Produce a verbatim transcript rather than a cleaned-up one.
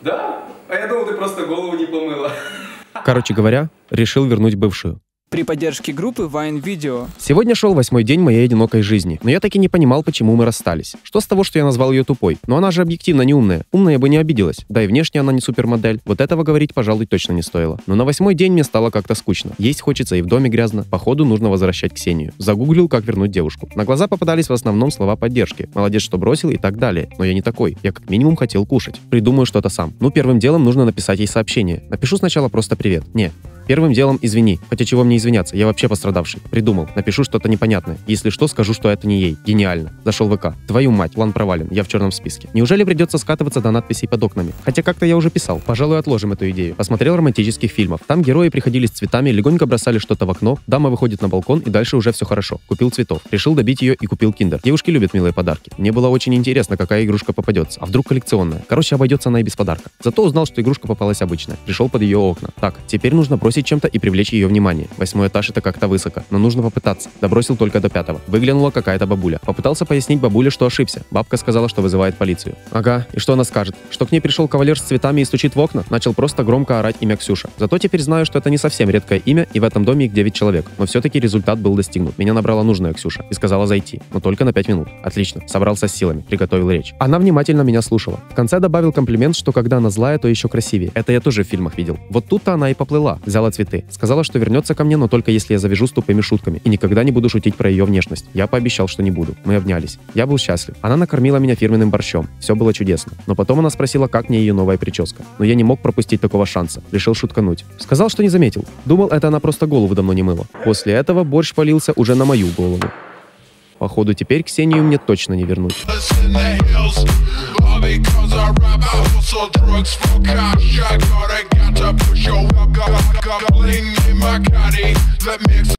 Да? А я думал, ты просто голову не помыла. Короче говоря, решил вернуть бывшую. При поддержке группы Vine Video. Сегодня шел восьмой день моей одинокой жизни, но я так и не понимал, почему мы расстались. Что с того, что я назвал ее тупой? Но она же объективно не умная. Умная бы не обиделась. Да и внешне она не супермодель. Вот этого говорить, пожалуй, точно не стоило. Но на восьмой день мне стало как-то скучно. Есть хочется и в доме грязно. Походу, нужно возвращать Ксению. Загуглил, как вернуть девушку. На глаза попадались в основном слова поддержки. Молодец, что бросил и так далее. Но я не такой. Я как минимум хотел кушать. Придумаю что-то сам. Ну, первым делом нужно написать ей сообщение. Напишу сначала просто привет. Не. Первым делом извини. Хотя чего мне извиняться, я вообще пострадавший. Придумал. Напишу что-то непонятное. Если что, скажу, что это не ей. Гениально. Зашел в ВК. Твою мать, план провален. Я в черном списке. Неужели придется скатываться до надписей под окнами? Хотя как-то я уже писал. Пожалуй, отложим эту идею. Посмотрел романтических фильмов. Там герои приходили с цветами, легонько бросали что-то в окно, дама выходит на балкон и дальше уже все хорошо. Купил цветов. Решил добить ее и купил киндер. Девушки любят милые подарки. Мне было очень интересно, какая игрушка попадется. А вдруг коллекционная? Короче, обойдется она и без подарка. Зато узнал, что игрушка попалась обычная. Пришел под ее окна. Так, теперь нужно бросить чем-то и привлечь ее внимание. Восьмой этаж — это как-то высоко, но нужно попытаться. Добросил только до пятого. Выглянула какая-то бабуля. Попытался пояснить бабуле, что ошибся. Бабка сказала, что вызывает полицию. Ага, и что она скажет? Что к ней пришел кавалер с цветами и стучит в окна? Начал просто громко орать имя Ксюша. Зато теперь знаю, что это не совсем редкое имя, и в этом доме их девять человек. Но все-таки результат был достигнут. Меня набрала нужная Ксюша и сказала зайти, но только на пять минут. Отлично. Собрался с силами, приготовил речь. Она внимательно меня слушала. В конце добавил комплимент, что когда она злая, то еще красивее. Это я тоже в фильмах видел. Вот тут-то она и поплыла. Взяла цветы. Сказала, что вернется ко мне, но только если я завяжу с тупыми шутками. И никогда не буду шутить про ее внешность. Я пообещал, что не буду. Мы обнялись. Я был счастлив. Она накормила меня фирменным борщом. Все было чудесно. Но потом она спросила, как мне ее новая прическа. Но я не мог пропустить такого шанса. Решил шуткануть. Сказал, что не заметил. Думал, это она просто голову давно не мыла. После этого борщ полился уже на мою голову. Походу, теперь Ксению мне точно не вернуть.